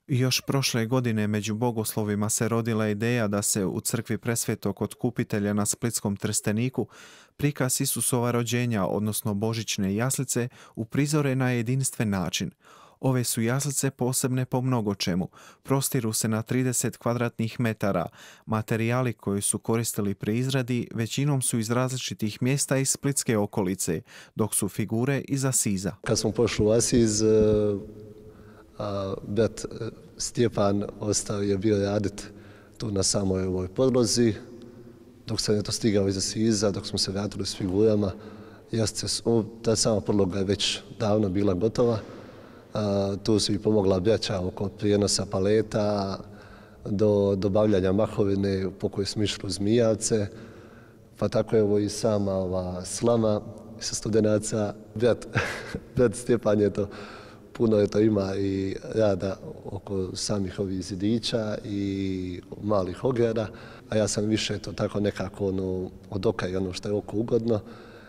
Još prošle godine među bogoslovima se rodila ideja da se u crkvi Presvetog Otkupitelja na Splitskom Trsteniku prikaz Isusova rođenja, odnosno božićne jaslice, uprizore na jedinstven način. Ove su jaslice posebne po mnogo čemu. Prostiru se na 30 kvadratnih metara. Materijali koji su koristili pri izradi većinom su iz različitih mjesta iz splitske okolice, dok su figure iz Asiza. Kad smo pošli u Asiz, brat Stjepan ostao je bio raditi tu na samoj ovoj podlozi. Dok sam to stigao iz Asiza, dok smo se vratili s figurama, ta sama podloga je već davno bila gotova. Tu su i pomogla braća oko prijenosa paleta, do dobavljanja mahovine po kojoj smo išli u Zmijavce, pa tako je ovo i sama ova slama sa Studenaca. Brat Stjepan je to, puno je to ima i rada oko samih ovih zidića i malih ograda, a ja sam više to tako nekako od oka i ono što je oko ugodno.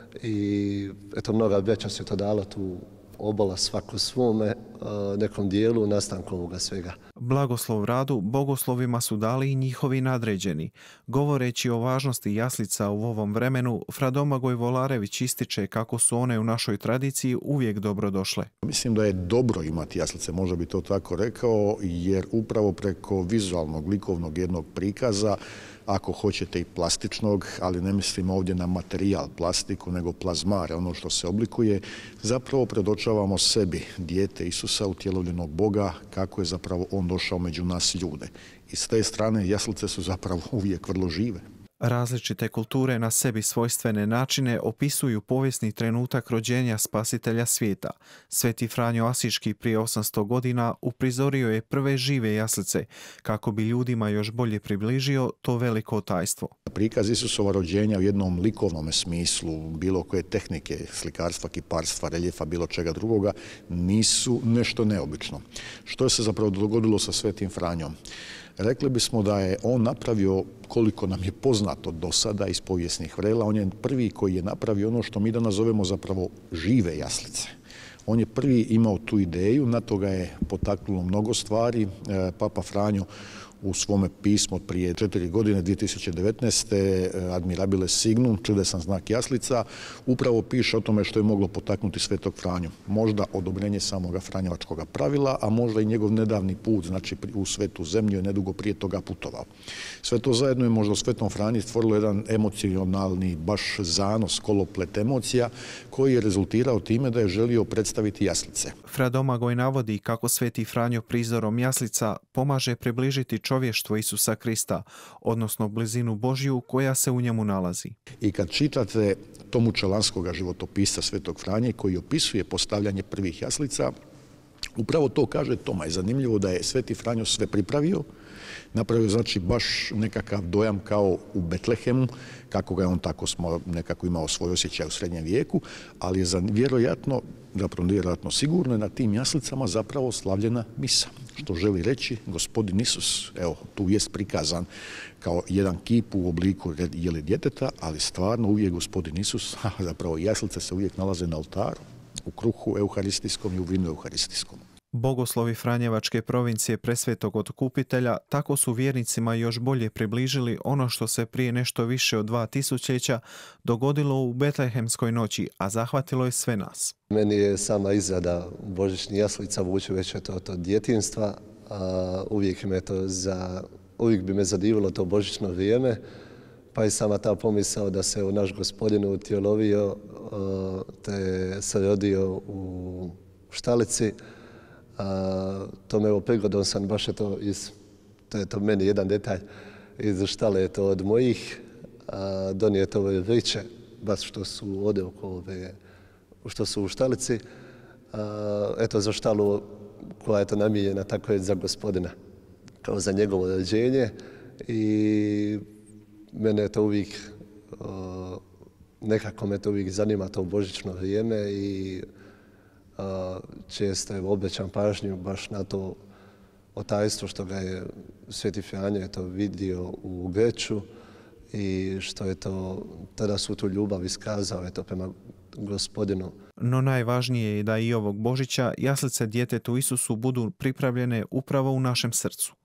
I eto, mnoga braća se to dala tu obola svako svome nekom dijelu nastanku ovoga svega. Blagoslov radu bogoslovima su dali i njihovi nadređeni. Govoreći o važnosti jaslica u ovom vremenu, fra Domagoj Volarević ističe kako su one u našoj tradiciji uvijek dobrodošle. Mislim da je dobro imati jaslice, možda bi to tako rekao, jer upravo preko vizualnog, likovnog jednog prikaza, ako hoćete i plastičnog, ali ne mislim ovdje na materijal, plastiku, nego plazmare, ono što se oblikuje, zapravo predočavamo sebi, dijete Isusa, utjelovljenog Boga, kako je zapravo on došao među nas ljude. I s te strane jaslice su zapravo uvijek vrlo žive. Različite kulture na sebi svojstvene načine opisuju povijesni trenutak rođenja spasitelja svijeta. Sveti Franjo Asiški prije 800 godina uprizorio je prve žive jaslice kako bi ljudima još bolje približio to veliko tajstvo. Prikaz Isusova rođenja u jednom likovnom smislu, bilo koje tehnike, slikarstva, kiparstva, reljefa, bilo čega drugoga, nisu nešto neobično. Što se zapravo dogodilo sa Svetim Franjom? Rekli bismo da je on napravio, koliko nam je poznato do sada iz povijesnih vrela, on je prvi koji je napravio ono što mi danas zovemo zapravo žive jaslice. On je prvi imao tu ideju, na to ga je potaknulo mnogo stvari. Papa Franjo u svome pismu prije 4 godine, 2019. Admirabile Signum, čudesan znak jaslica, upravo piše o tome što je moglo potaknuti Svetog Franju. Možda odobrenje samoga Franjevačkoga pravila, a možda i njegov nedavni put, znači u Svetu zemlju je nedugo prije toga putovao. Sve to zajedno je možda u Svetom Franji stvorilo jedan emocionalni baš zanos, koloplet emocija, koji je rezultirao time da je želio predstaviti jaslice. Fra Domagoj navodi kako Sveti Franjo prizorom jaslica pomaže približiti čovještvo Isusa Krista, odnosno blizinu Božju koja se u njemu nalazi. I kad čitate Tomučelanskoga životopisa Svetog Franje koji opisuje postavljanje prvih jaslica, upravo to kaže Toma. Je zanimljivo da je Sveti Franjo sve pripravio, napravio znači baš nekakav dojam kao u Betlehemu, kako ga je on tako smo nekako imao svoj osjećaj u srednjem vijeku, ali je vjerojatno, zapravo vjerojatno sigurno je na tim jaslicama zapravo slavljena misa. Što želi reći, Gospodin Isus, evo, tu jest prikazan kao jedan kip u obliku jeli djeteta, ali stvarno uvijek Gospodin Isus, zapravo jaslice se uvijek nalaze na oltaru, u kruhu euharistijskom i u vinu euharistijskom. Bogoslovi Franjevačke provincije Presvetog Otkupitelja tako su vjernicima još bolje približili ono što se prije nešto više od 2000 dogodilo u Betlehemskoj noći, a zahvatilo je sve nas. Meni je sama izrada božićnih jaslica vuče već od djetinjstva, uvijek bi me zadivilo to božićno vrijeme, pa i sama ta pomisao da se naš Gospodin utjelovio, te se rodio u štalici. To me prigodom sam baš to je to meni jedan detalj iz štale je to od mojih, donijeti ove vriće, baš što su ovdje oko što su u štalici, eto za štalu koja je to namijenjena tako je za Gospodina, kao za njegovo rođenje i mene je to uvijek, nekako me to uvijek zanima to božićno vrijeme i često je obećam pažnju baš na to otajstvo što ga je Sveti Franjo vidio u Grču i što je to tada svu tu ljubav iskazao prema Gospodinu. No najvažnije je da i ovog Božića jaslice djetetu Isusu budu pripravljene upravo u našem srcu.